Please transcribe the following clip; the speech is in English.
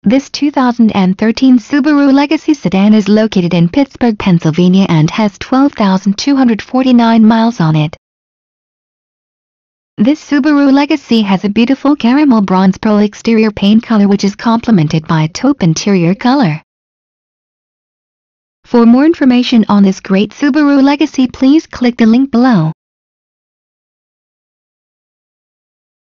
This 2013 Subaru Legacy sedan is located in Pittsburgh, Pennsylvania and has 12,249 miles on it. This Subaru Legacy has a beautiful caramel bronze pearl exterior paint color which is complemented by a taupe interior color. For more information on this great Subaru Legacy, please click the link below.